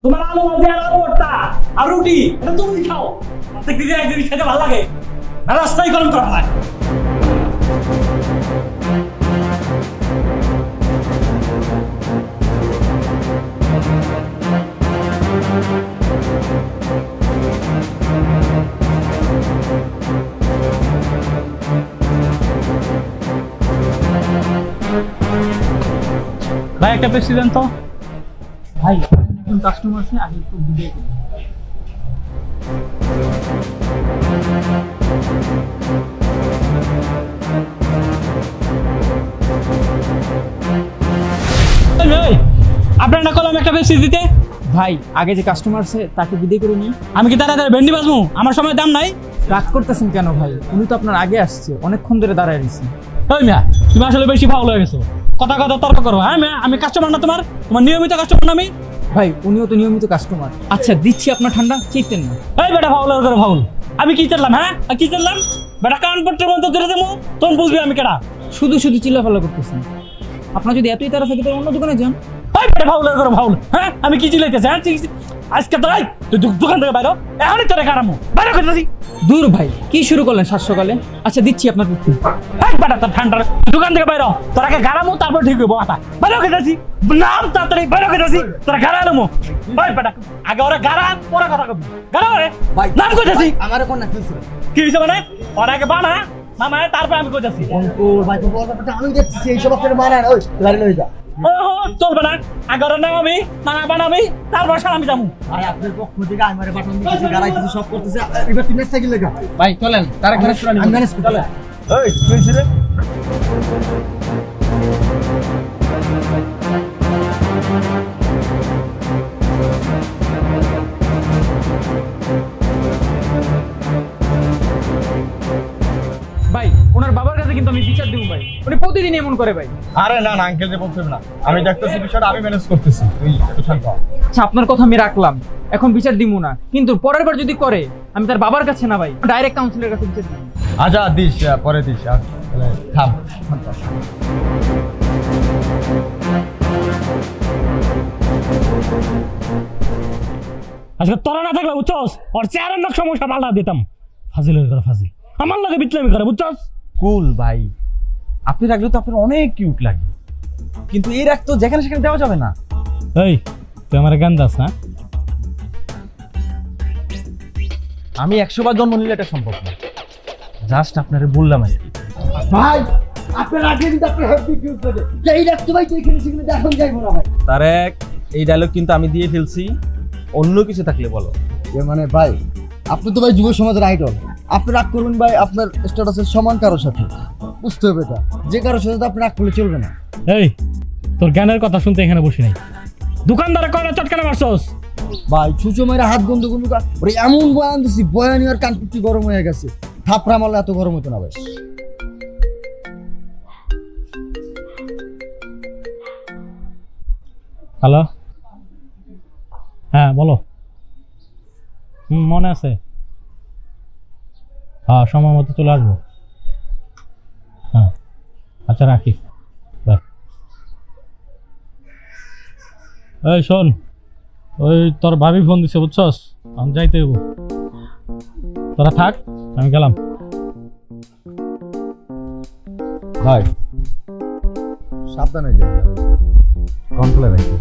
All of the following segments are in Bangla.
তোমার আলু ভাজি আর আলু ভর্তা আর রুটি এটা তুমি খাও। প্রত্যেক দিন এক জিনিস খেতে ভালো লাগে, রাস্তায় গরম করা হয়। ভাই একটা পেপসি দেন তো। ভাই একজন কাস্টমার আছে, আগে একটু ভিডিও করুন। আপনার না কলম একটা পেপসি দিতে। ভাই আগে যে কাস্টমার আছে তাকে বিদায় করে নিই। আমি কি তাড়াতাড়ি ভেন্ডি বাজবো? আমার সময় দাম নাই। রাগ করতেছেন কেন ভাই? উনি তো আপনার আগে আসছে, অনেকক্ষণ ধরে দাঁড়ায় রয়েছে। ওই মিয়া, তুমি আসলে বেশি ফাউল হয়ে গেছো। কথা কথা তর্ক করো। হ্যাঁ মিয়া, আমি কাস্টমার না তোমার নিয়মিত কাস্টমার না আমি। ভাই উনিও তো নিয়মিত কাস্টমার। আচ্ছা দিচ্ছি, আপনার ঠান্ডা চিনতেন না। এই বেটা ফাউল করে ফাউল। আমি কি চাইলাম? হ্যাঁ কি চাইলাম? বেটা কান পট্টের মধ্যে ধরে দেবো, তখন বুঝবি আমি কেডা। শুধু শুধু চিল্লাফাল্লা করতেছেন। আপনার যদি এতই তারা থাকে তাহলে অন্য দোকানে যান। এই বেটা ফাউল করে ফাউল। হ্যাঁ আমি কি চিল্লাইতেছি? হ্যাঁ আজকে তো তুই দোকান থেকে বাইরো, এখনই তোরে কারামো বাইরে করতেছি। দূর ভাই, কি শুরু করলেন 7 সকালে? আচ্ছা দিচ্ছি আপনার বুদ্ধি। এই বেটা তোর ঠান্ডা দোকান থেকে বাইরো, তোরাকে গারামো তারপর ঠিক হইব। কথা বাইরে করতেছি, নাম তাড়াতাড়ি বাইরে করতেছি, তোরা গারামো। ওই বেটা আগে ওরা গারা, পরে কথা কবি। গারা রে ভাই, নাম কইতাছি। আমারে কোন না কি হইছে মানে? ওরা আগে বানা মামা, তারপর আমি কইতাছি। অঙ্কুর ভাই তো বলতে আমি দেখছি এই সব আপনারা মানান। ওই গাড়ি লই যা। ওহো চলবে না, আগে ওরা নাম আমি মানা বানাবি, তারপর আমি যাবো। আর আপনার পক্ষ থেকে আমারে বাটন দিতেছে, গাড়াই কিছু সব করতেছে। এবার তিন সাইকেল লেখা ভাই চলেন, তারা ঘরে শুনানি আমি ম্যানেজ করতে। এই কি হইছে রে? ভাই ওনার বাবার কাছে কিন্তু আমি বিচার দেবো ভাই। উনি প্রতিদিন এমন করে ভাই। আরে না না আঙ্কেল যে বলতে না, আমি দেখতেছি বিষয়টা আমি ম্যানেজ করতেছি, তুই একটু শান্ত হ। আচ্ছা আপনার কথা আমি রাখলাম, এখন বিচার দিব না, কিন্তু পরের বার যদি করে আমি তার বাবার কাছে না ভাই, ডাইরেক্ট কাউন্সিলের কাছে বিচার দিব। আচ্ছা দিস, পরে দিস। আর তাহলে থাম। আজকে তোরা না থাকলে বুঝছস, ওর চেয়ারের লোক সমস্যা পাল্টা দিতাম। ফাজিলের করে ফাজিল, আমার লাগে বিতলামি করে বুঝছস। কুল ভাই, আপনি রাখলে তো আপনার অনেক কিউট লাগে, কিন্তু এই রাখ তো যেখানে সেখানে দেওয়া যাবে না। এই তুই আমার গান দাস না? আমি 100 বার জন্ম নিলে এটা সম্ভব না, জাস্ট আপনারে বললাম আর কি। ভাই আপনার আগে কিন্তু আপনি হ্যাপি কিউট লাগে। এই রাখতে ভাই তো এখানে সেখানে দেখুন যাইবো না ভাই। তারেক, এই ডায়লগ কিন্তু আমি দিয়ে ফেলছি, অন্য কিছু থাকলে বলো। এর মানে ভাই আপনি তো ভাই যুব সমাজের আইডল। আপনি রাগ করবেন ভাই আপনার স্ট্যাটাসের সমান কারোর সাথে, বুঝতে হবে এটা। যে কারোর সাথে তো আপনি রাগ করলে চলবে না। এই তোর জ্ঞানের কথা শুনতে এখানে বসি নাই, দোকানদারে কয়টা চটকানা মারছস? ভাই ছুঁচো মেরে হাত বন্ধ করবো, ওরে এমন বয়ান দিছি, বয়ানি আর কানপুটি গরম হয়ে গেছে। থাপড়া মারলে এত গরম হতো না ভাই। হ্যালো, হ্যাঁ বলো। মনে আছে? হ্যাঁ সময় মতো চলে আসবো। হ্যাঁ আচ্ছা রাখি, বাই। এই শোন, ওই তোর ভাবি ফোন দিছে বুঝছস, আমি যাইতে হইব। তোরা থাক, আমি গেলাম। ভাই সাবধানে যান, কন্ট্রোলে রাখবেন।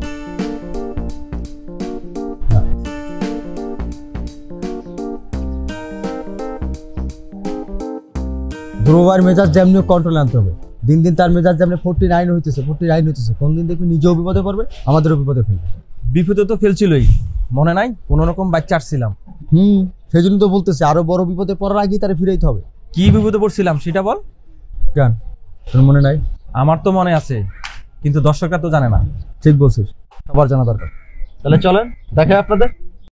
ধ্রুবার মেজাজ যেমনি কন্ট্রোলে আনতে হবে। দিন দিন তার মেজাজ যেমনি 49 হইতেছে। কোন দিন দেখবি নিজেও বিপদে পড়বে, আমাদেরও বিপদে ফেলবে। বিপদে তো ফেলছিলই, মনে নাই? কোনো রকম বাচ্চা আসছিলাম। সেই জন্য তো বলতেছে আরো বড় বিপদে পড়ার আগেই তারা ফিরাইতে হবে। কি বিপদে পড়ছিলাম সেটা বল। কেন তোর মনে নাই? আমার তো মনে আছে, কিন্তু দর্শকরা তো জানে না। ঠিক বলছিস, সবার জানা দরকার। তাহলে চলেন দেখে আপনাদের।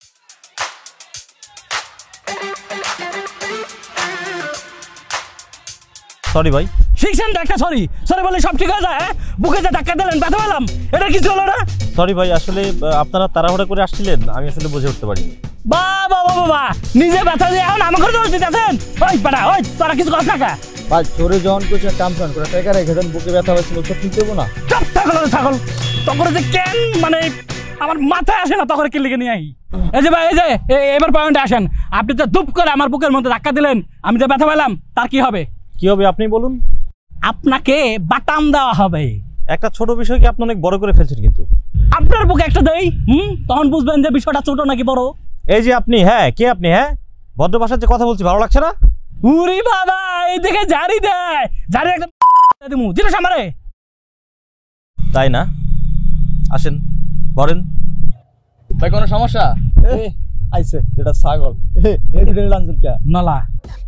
সরি ভাই। শিখছেন তো একটা সরি সরি বলে সব ঠিক হয়ে যায়? বুকে যে ধাক্কা দিলেন, ব্যথা পেলাম, এটা কিছু হলো না? সরি ভাই, আসলে আপনারা তাড়াহুড়া করে আসছিলেন, আমি আসলে বুঝে উঠতে পারিনি। বাবা বাবা, নিজে ব্যথা দিয়ে এখন আমাকে দোষ দিতেছেন? ওই বেটা, ওই তোরা কিছু কস না কা? ভাই তোরে যখন কিছু কাম চান করে টাকা রেখে দেন, বুকে ব্যথা হয়েছিল, তো ঠিক দেবো না? চপ ছাগল ছাগল, তখন যে কেন মানে আমার মাথায় আসে না তখন কি লিখে নিয়ে আই। এই যে ভাই এই যে এবার পয়েন্টে আসেন। আপনি তো দুপ করে আমার বুকের মধ্যে ধাক্কা দিলেন, আমি যে ব্যথা পেলাম তার কি হবে? কি হবে আপনি বলুন। আপনাকে বাটাম দেওয়া হবে। একটা ছোট বিষয় কি আপনি অনেক বড় করে ফেলছেন কিন্তু। আপনার বুকে একটা দেই, তখন বুঝবেন যে বিষয়টা ছোট নাকি বড়। এই যে আপনি, হ্যাঁ কে আপনি? হ্যাঁ ভদ্র ভাষায় যে কথা বলছি ভালো লাগছে না? উরি বাবা, এই দিকে জারি দেয়, জারি একটা দিমু দিলে সামারে। তাই না? আসেন বলেন। ভাই কোনো সমস্যা? আইছে এটা ছাগল লাঞ্জন কে নলা।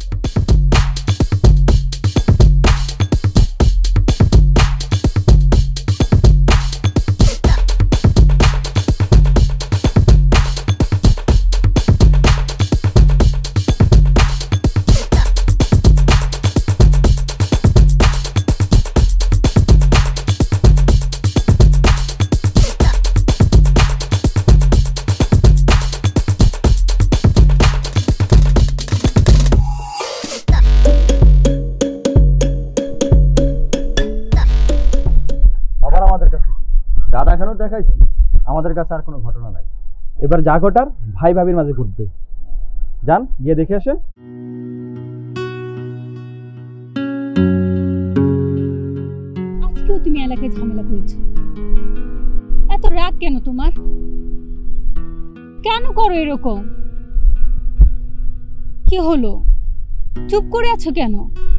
দাদা এখানেও দেখাইছি, আমাদের কাছে আর কোনো ঘটনা নাই। এবার যা ঘটার ভাই ভাবির মাঝে ঘটবে। যান গিয়ে দেখে আসেন। আজকেও তুমি এলাকায় ঝামেলা করেছো, এত রাগ কেন তোমার? কেন করো এরকম? কি হলো, চুপ করে আছো কেন?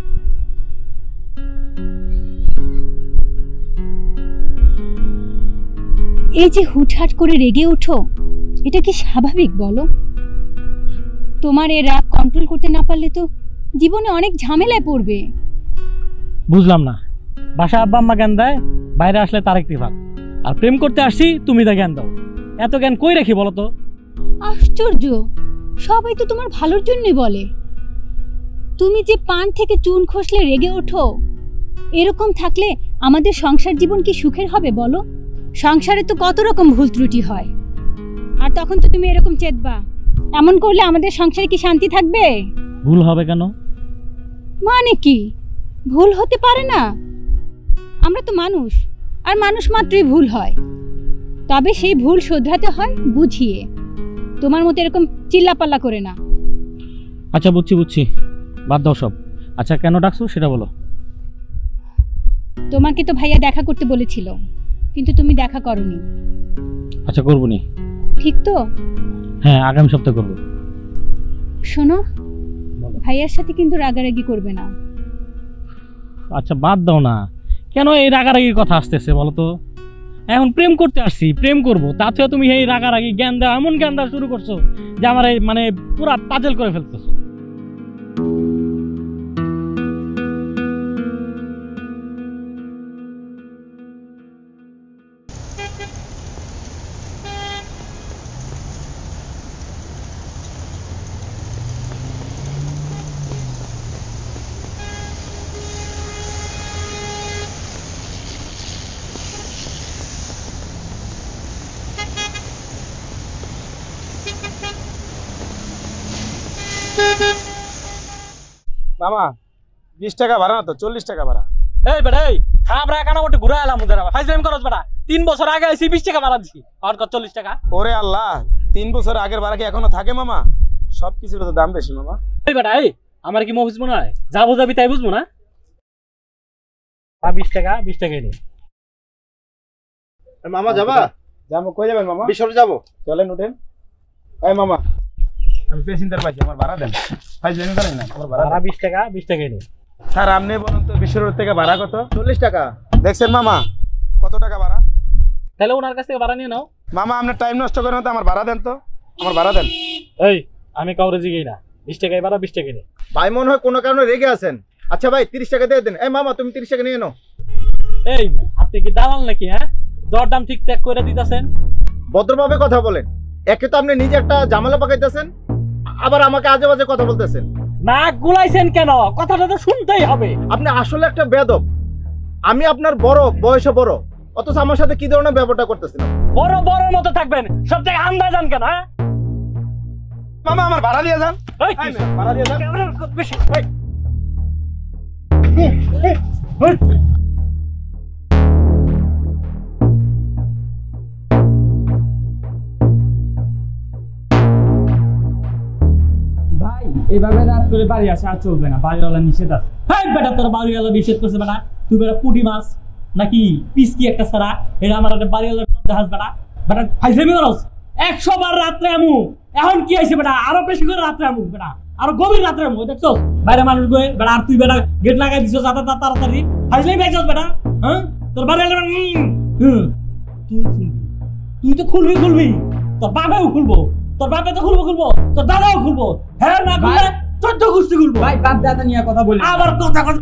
এই যে হুটহাট করে রেগে ওঠো, এটা কি স্বাভাবিক বলো? তোমার এই রাগ কন্ট্রোল করতে না পারলে তো জীবনে অনেক ঝামেলায় পড়বে। বুঝলাম না, বাসা আব্বা আম্মা জ্ঞান দেয়, বাইরে আসলে তার একটি ভাগ, আর প্রেম করতে আসছি তুমি তা জ্ঞান দাও। এত জ্ঞান কই রাখি বলো তো? আশ্চর্য, সবাই তো তোমার ভালোর জন্যই বলে। তুমি যে পান থেকে চুন খসলে রেগে ওঠো, এরকম থাকলে আমাদের সংসার জীবন কি সুখের হবে বলো? সংসারে তো কত রকম ভুল ত্রুটি হয়, আর তখন তো তুমি এরকম চেতবা। এমন করলে আমাদের সংসারে কি শান্তি থাকবে? ভুল হবে কেন? মানে কি, ভুল হতে পারে না? আমরা তো মানুষ, আর মানুষ মাত্রই ভুল হয়, তবে সেই ভুল শোধরাতে হয় বুঝিয়ে। তোমার মতো এরকম চিল্লাপাল্লা করে না। আচ্ছা বুঝছি বুঝছি, বাদ দাও সব। আচ্ছা কেন ডাকছো সেটা বলো। তোমাকে তো ভাইয়া দেখা করতে বলেছিল, কিন্তু তুমি দেখা করনি। আচ্ছা করবো নি। ঠিক তো? হ্যাঁ আগামী সপ্তাহে করবো। শোনো, ভাইয়ার সাথে কিন্তু রাগারাগি করবে না। আচ্ছা বাদ দাও না, কেন এই রাগারাগির কথা আসতেছে বলো তো? এখন প্রেম করতে আসছি, প্রেম করবো, তাতেও তুমি এই রাগারাগি জ্ঞান দেওয়া, এমন জ্ঞান দেওয়া শুরু করছো যে আমার এই মানে পুরা পাজল করে ফেলতেছো। মামা 20 টাকা ভাড়া না তো 40 টাকা ভাড়া। এই বেটা এই খাবরা কানা মোটে ঘুরে এলাম ওদের আবার ফাইজলামি করছ বেটা। 3 বছর আগে আইছি 20 টাকা ভাড়া দিছি, আর কত 40 টাকা? ওরে আল্লাহ, 3 বছর আগের ভাড়া কি এখনো থাকে মামা? সব কিছুর তো দাম বেশি মামা। এই বেটা এই আমার কি মফিজ মনে হয়? যা বুঝাবি তাই বুঝবো না? 20 টাকা 20 টাকাই নে। মামা যাবা? যাবো। কই যাবেন মামা? বিশরে যাবো। চলেন উঠেন। এই মামা আমি প্যাসেঞ্জার পাইছি, আমার ভাড়া দেন। ফাইজলামি করেন না, আমার ভাড়া 20 টাকা 20 টাকাই নে। স্যার আপনি বলুন তো বিশরের থেকে ভাড়া কত? 40 টাকা। দেখছেন মামা কত টাকা ভাড়া? তাহলে ওনার কাছ থেকে ভাড়া নিয়ে নাও। মামা আপনার টাইম নষ্ট করেন না তো, আমার ভাড়া দেন তো, আমার ভাড়া দেন। এই আমি কাউরে জিগাই না, 20 টাকাই ভাড়া 20 টাকাই নে। ভাই মনে হয় কোনো কারণে রেগে আছেন। আচ্ছা ভাই 30 টাকা দিয়ে দেন। এই মামা তুমি 30 টাকা নিয়ে নাও। এই আপনি কি দালাল নাকি? হ্যাঁ দরদাম ঠিকঠাক করে দিতেছেন? ভদ্রভাবে কথা বলেন। একে তো আপনি নিজে একটা ঝামেলা পাকাইতেছেন, আবার আমাকে আজে বাজে কথা বলতেছেন। নাক গুলাইছেন কেন? কথাটা তো শুনতেই হবে। আপনি আসলে একটা বেয়াদব। আমি আপনার বড়, বয়সে বড়, অথচ আমার সাথে কি ধরনের ব্যবহারটা করতেছেন? বড় বড় মতো থাকবেন, সব জায়গায় আন্দাজ যান কেন? হ্যাঁ মামা আমার ভাড়া দিয়ে যান। এই এই মেয়ে, ভাড়া দিয়ে যান। বেশি এইভাবে রাত করে বাড়ি আসে আর চলবে না, বাড়িওয়ালা নিষেধ আছে। হ্যাঁ বেটা, তোর বাড়িওয়ালা নিষেধ করছে বেটা। তুই বেটা পুঁটি মাছ নাকি পিস কি একটা সারা, এটা আমার একটা বাড়িওয়ালা দেখাস বেটা। বেটা ফাইজলামি করস, 100 বার রাত্রে আমু। এখন কি হয়েছে বেটা, আরো বেশি করে রাত্রে আমু বেটা, আরো গভীর রাত্রে আমু। দেখছস বাইরে মানুষ গয়ে বেটা, আর তুই বেটা গেট লাগাই দিছস তাড়াতাড়ি। ফাইজলামি পাইছস বেটা। হ্যাঁ তোর বাড়িওয়ালা তুই খুলবি, তুই তো খুলবি, তোর বাবাও খুলবো, তোর বাবা তো খুলবো, তোর দাদাও খুলবো। হ্যাঁ না খুললে 14 গোষ্ঠী খুলবো। ভাই বাপ দাদা নিয়ে কথা বলি, আবার কথা কথা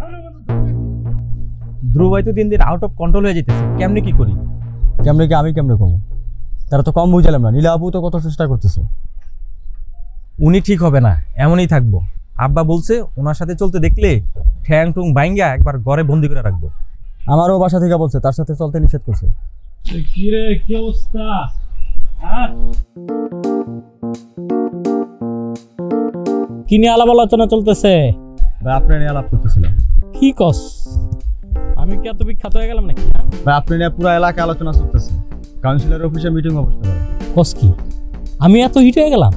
ধ্রুব ভাই তো দিন দিন আউট অফ কন্ট্রোল হয়ে যেতেছে, কেমনে কি করি? কেমনে কি আমি কেমনে কমো? তারা তো কম বুঝালাম না। নীলা আপু তো কত চেষ্টা করতেছে। উনি ঠিক হবে না, এমনই থাকবো। আব্বা বলছে ওনার সাথে চলতে দেখলে ঠ্যাং টুং বাইঙ্গা একবার ঘরে বন্দি করে রাখবো। আমারও বাসা থেকে বলছে তার সাথে চলতে নিষেধ করছে। কি রে, কি অবস্থা? হ্যাঁ কি নিয়ে আলাপ আলোচনা চলতেছে? ভাই আপনি নিয়ে আলাপ করতেছিলাম। কি কস? আমি কি এত বিখ্যাত হয়ে গেলাম নাকি? ভাই আপনি নিয়ে পুরো এলাকা আলোচনা চলতেছে, কাউন্সিলর অফিসে মিটিং বসতে পারে। কস কি আমি এত হিট হয়ে গেলাম?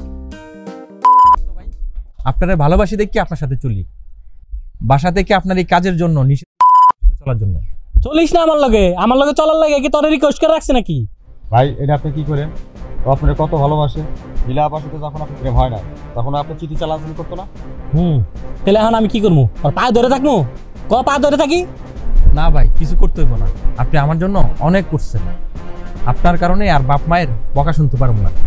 আপনারা ভালোবাসি দেখি আপনার সাথে চলি, বাসা থেকে আপনার এই কাজের জন্য নিষেধ চলার জন্য। চলিস না আমার লগে চলার লাগে কি তোর রিকোয়েস্ট করে রাখছে নাকি? ভাই এটা আপনি কি করেন? ও আপনার কত ভালোবাসে। নীলা আপার সাথে যখন আপনার প্রেম হয় না তখন আপনি চিঠি চালাচালি করতো না? তাহলে এখন আমি কি করবো? আর পা ধরে থাকবো? পা ধরে থাকি? না ভাই কিছু করতে হইব না, আপনি আমার জন্য অনেক করছেন। আপনার কারণে আর বাপ মায়ের বকা শুনতে পারবো না।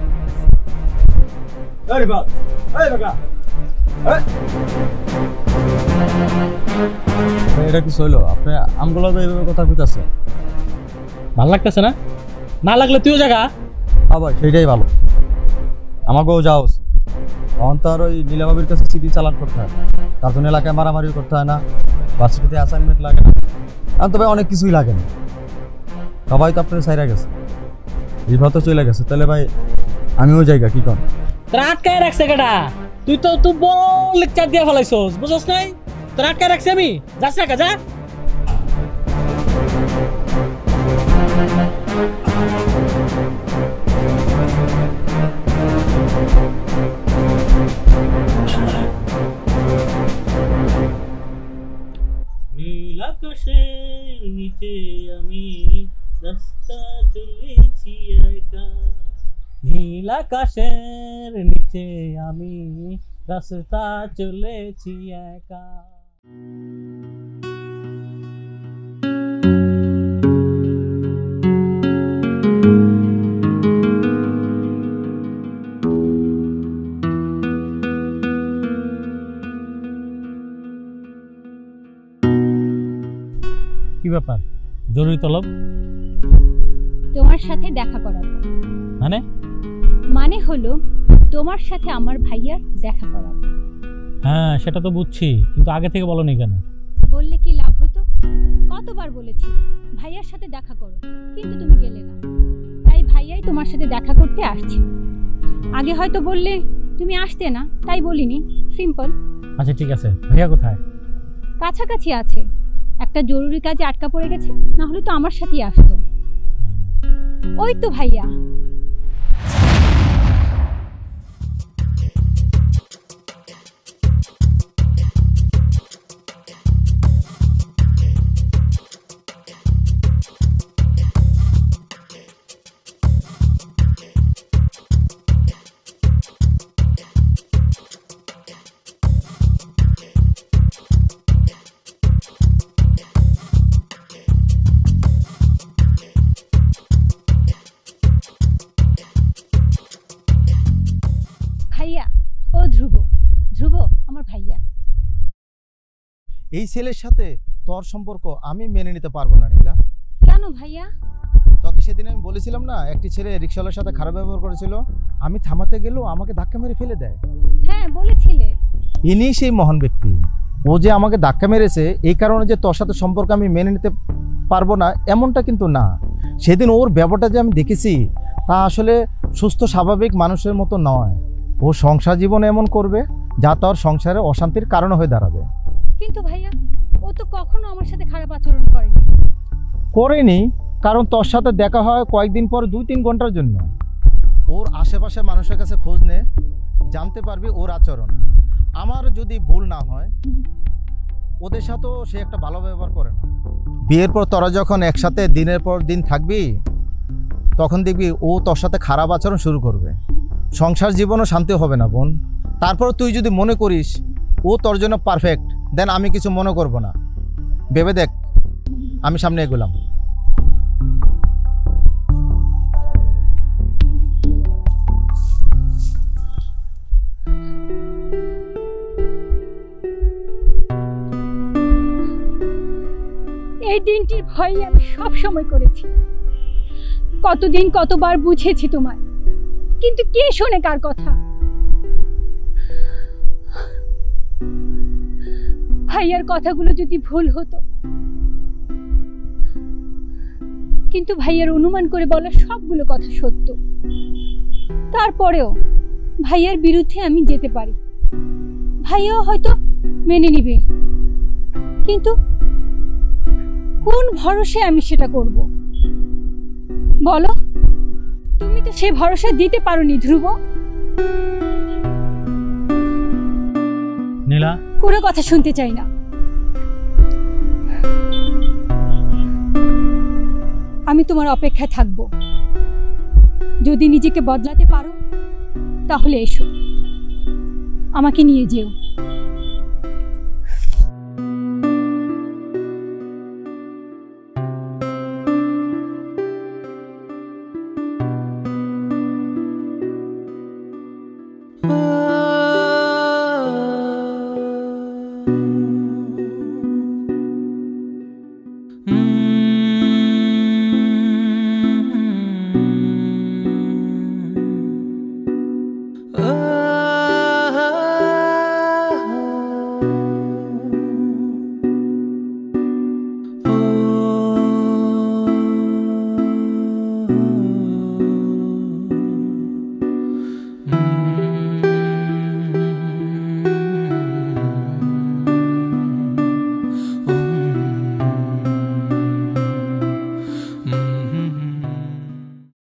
এটা কি হইলো? আপনি আমগুলো এইভাবে কথা কইতাছে, ভালো লাগতেছে না? না লাগলে তুইও জায়গা। হ্যাঁ ভাই সেটাই ভালো, আমাকেও যাওয়া উচিত। তখন তো আর ওই নীলাবাবির কাছে চিঠি চালান করতে হয়, তার জন্য এলাকায় মারামারি করতে হয় না, ভার্সিটিতে অ্যাসাইনমেন্ট লাগে না, আর তবে অনেক কিছুই লাগে না। সবাই তো আপনার সাইরা গেছে, বিভ্রাত চলে গেছে। তাহলে ভাই আমিও যাইগা কি কর? তোর আটকায় রাখছে কেটা? তুই বড় লেকচার দিয়ে ফেলাইছস, বুঝছস নাই? তোর আটকায় রাখছি আমি, যাস না যা। নীল আকাশের নিচে আমি রাস্তা চলেছি একা, নীল আকাশের নিচে আমি রাস্তা চলেছি একা। কি ব্যাপার, জরুরি তলব? তোমার সাথে দেখা করাবো। মানে হলো তোমার সাথে আমার ভাইয়ার দেখা করাবো। হ্যাঁ সেটা তো বুঝছি, কিন্তু আগে থেকে বলনি কেন? বললে কি লাভ হতো? কতবার বলেছি ভাইয়ার সাথে দেখা করো, কিন্তু তুমি গেলে না। তাই ভাইয়াই তোমার সাথে দেখা করতে আসছে। আগে হয়তো বললে তুমি আসতে না, তাই বলিনি, সিম্পল। আচ্ছা ঠিক আছে, ভাইয়া কোথায়? কাছাকাছি আছে, একটা জরুরি কাজে আটকা পড়ে গেছে, না হলে তো আমার সাথেই আসতো। ওই তো ভাইয়া। ভাইয়া, ও ধ্রুব। ধ্রুব আমার ভাইয়া। এই ছেলের সাথে তোর সম্পর্ক আমি মেনে নিতে পারবো না নীলা। কেন ভাইয়া? তোকে সেদিন আমি বলেছিলাম না, একটি ছেলে রিকশাওয়ালার সাথে খারাপ ব্যবহার করেছিল, আমি থামাতে গেলেও আমাকে ধাক্কা মেরে ফেলে দেয়। হ্যাঁ বলেছিলে। ইনি সেই মহান ব্যক্তি। ও যে আমাকে ধাক্কা মেরেছে এই কারণে যে তোর সাথে সম্পর্ক আমি মেনে নিতে পারবো না এমনটা কিন্তু না। সেদিন ওর ব্যাপারটা যে আমি দেখেছি তা আসলে সুস্থ স্বাভাবিক মানুষের মতো নয়। ও সংসার জীবন এমন করবে যা তোর সংসারে অশান্তির কারণ হয়ে দাঁড়াবে। কিন্তু ভাইয়া, ও তো কখনো আমার সাথে খারাপ আচরণ করেনি। করেনি কারণ তোর সাথে দেখা হয় কয়েকদিন পর 2-3 ঘন্টার জন্য। ওর আশেপাশে মানুষের কাছে খোঁজ নে, জানতে পারবি ওর আচরণ। আমার যদি ভুল না হয় ওদের সাথেও সে একটা ভালো ব্যবহার করে না। বিয়ের পর তোরা যখন একসাথে দিনের পর দিন থাকবি তখন দেখবি ও তোর সাথে খারাপ আচরণ শুরু করবে, সংসার জীবনও শান্তি হবে না বোন। তারপর তুই যদি মনে করিস ও তোর জন্য পারফেক্ট, দেন আমি কিছু মনে করব না। ভেবে দেখ, আমি সামনে এগোলাম। এই দিনটির ভয় আমি সব সময় করেছি, কতদিন কতবার বুঝেছি তোমায়, কিন্তু কে শোনে কার কথা? ভাইয়ার কথাগুলো যদি ভুল হতো, কিন্তু ভাইয়ার অনুমান করে বলা সবগুলো কথা সত্য। তারপরেও ভাইয়ার বিরুদ্ধে আমি যেতে পারি, ভাইয়াও হয়তো মেনে নিবে, কিন্তু কোন ভরসায় আমি সেটা করব? বলো, তুমি তো সে ভরসা দিতে পারোনি ধ্রুব। নীলা, কোনো কথা শুনতে চাই না। আমি তোমার অপেক্ষায় থাকবো। যদি নিজেকে বদলাতে পারো তাহলে এসো, আমাকে নিয়ে যেও।